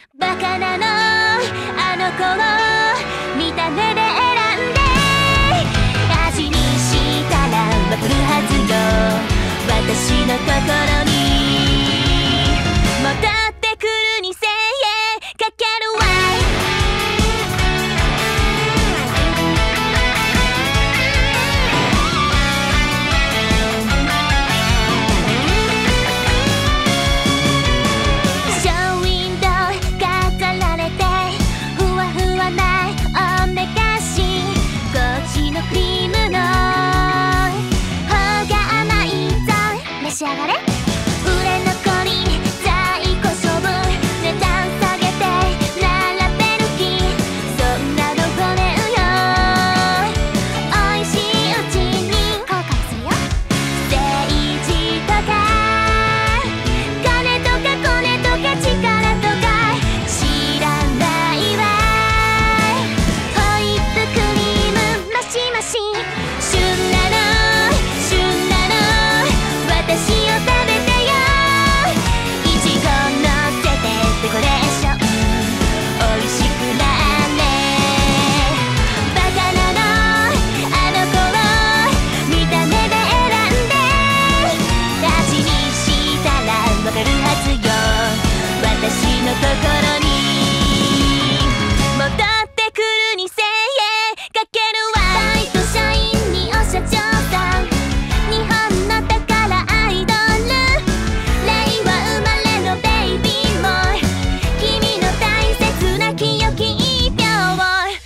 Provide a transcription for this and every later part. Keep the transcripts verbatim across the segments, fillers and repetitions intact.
バカなのあの子を見た目で選んで味にしたらわかるはずよ私の心に戻ってくるにせいへかけるわショーウィンドウ飾られてふわふわなおめかしこっちのクリームの方が甘いぞ召し上がれ売れ残り在庫処分値段下げて並べる気そんなのごめんよおいしいうちに後悔するよ政治とか金とかコネとか力とか知らないわホイップクリームマシマシ旬なの旬なの私を食べてよいちごのせてデコレーションおいしくなれバカなのあの子を見た目で選んで味にしたらわかるはずよ私の心に戻ってくるにせいへかけるわバイト社員にお社長さん日本の宝アイドル令和生まれのベイビーボーイ君の大切な清き一票をちょうだい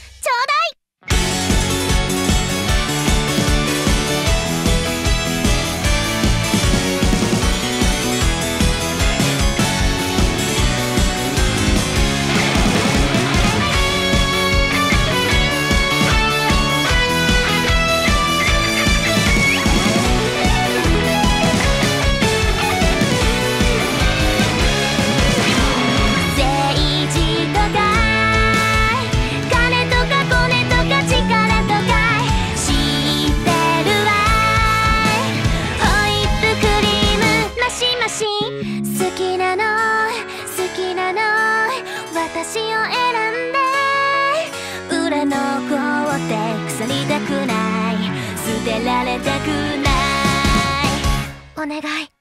政治とか金とかコネとか力とか知ってるわホイップクリームマシマシ好きなの好きなの私を選んで裏残って腐りたくない捨てられたくないお願い